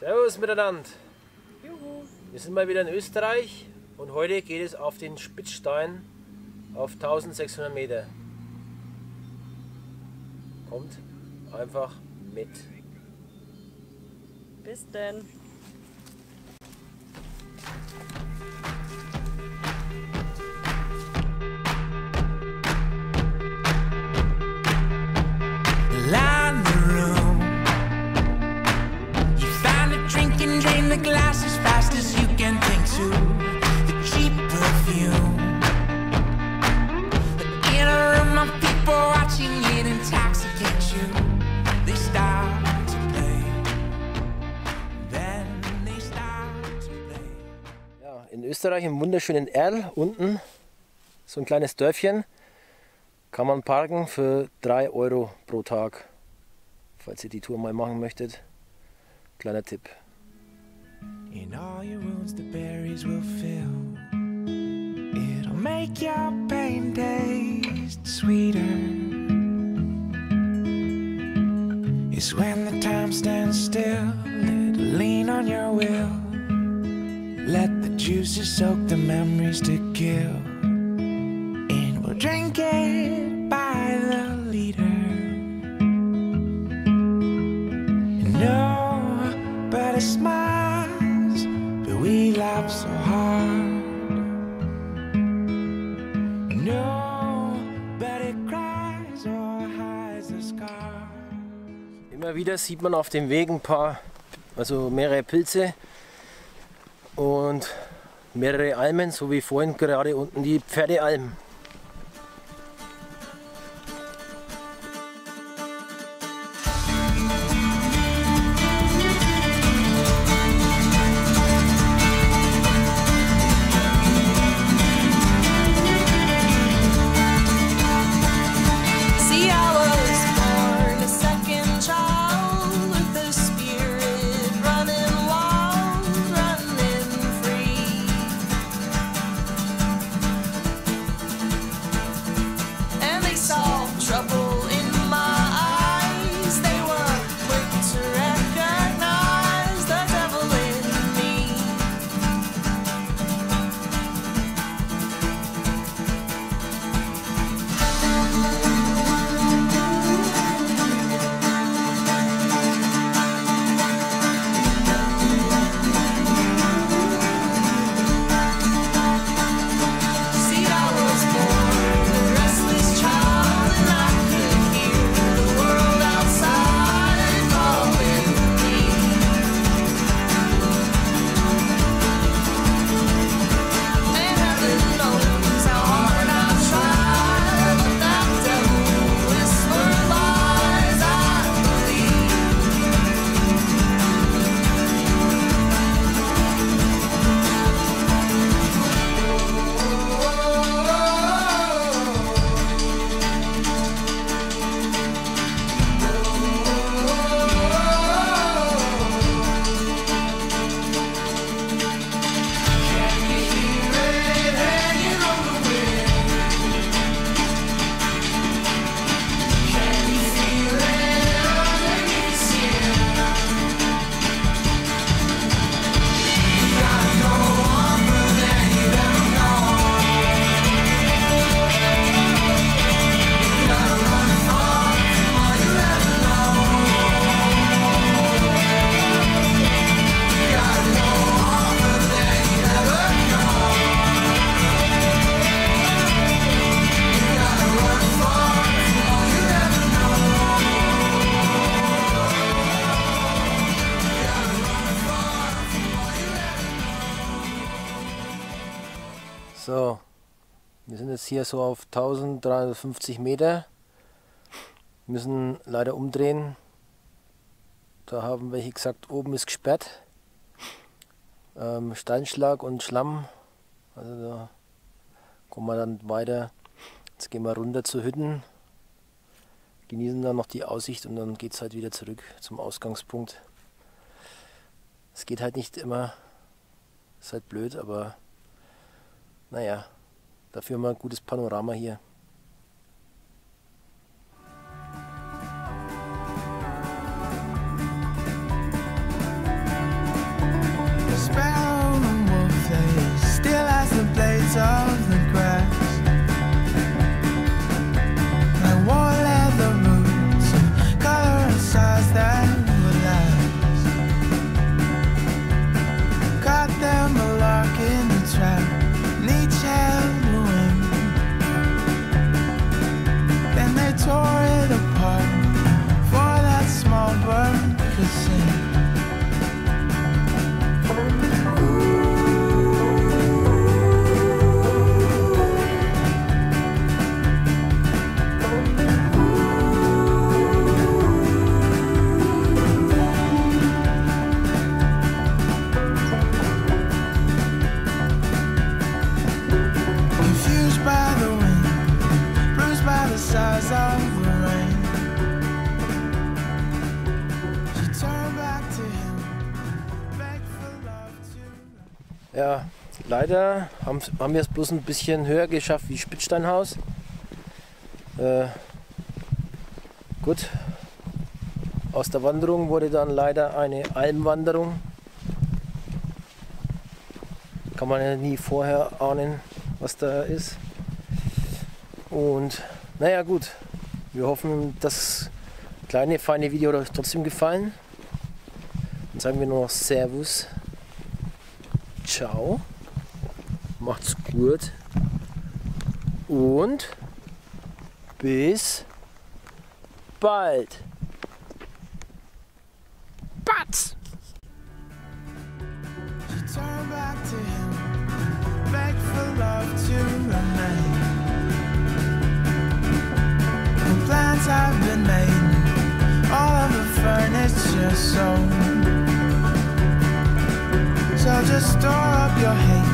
Servus miteinander. Juhu. Wir sind mal wieder in Österreich und heute geht es auf den Spitzstein auf 1600 Meter. Kommt einfach mit. Bis denn. Line the room. You find a drink and drain the glass as fast as you can think to. The cheap perfume. In a room of people watching it intoxicate you. They start to play. Then they start to play. Ja, in Österreich im wunderschönen Erl unten, so ein kleines Dörfchen, kann man parken für 3 Euro pro Tag. Falls ihr die Tour mal machen möchtet, kleiner Tipp. In all your wounds the berries will fill. It'll make your pain taste sweeter. It's when the time stands still. It'll lean on your will. Let the juices soak the memories to kill. And we'll drink it by the liter. Nobody smiles, but we laugh so hard. Nobody cries or hides the scar. Immer wieder sieht man auf dem Weg mehrere Pilze und mehrere Almen, so wie vorhin gerade unten die Pferdealm. So, wir sind jetzt hier so auf 1350 Meter, müssen leider umdrehen. Da haben welche gesagt, oben ist gesperrt. Steinschlag und Schlamm, also da kommen wir dann weiter. Jetzt gehen wir runter zu Hütten, genießen dann noch die Aussicht und dann geht es halt wieder zurück zum Ausgangspunkt. Es geht halt nicht immer, ist halt blöd, aber naja, dafür haben wir ein gutes Panorama hier. Ja, leider haben wir es bloß ein bisschen höher geschafft wie Spitzsteinhaus. Gut, aus der Wanderung wurde dann leider eine Almwanderung. Kann man ja nie vorher ahnen, was da ist. Und naja gut, wir hoffen, das kleine, feine Video hat euch trotzdem gefallen. Dann sagen wir nur noch Servus, ciao, macht's gut und bis bald. Batz! Turn back to him, beg for love to remain. The plans have been made, all of the furniture sold. So just store up your hate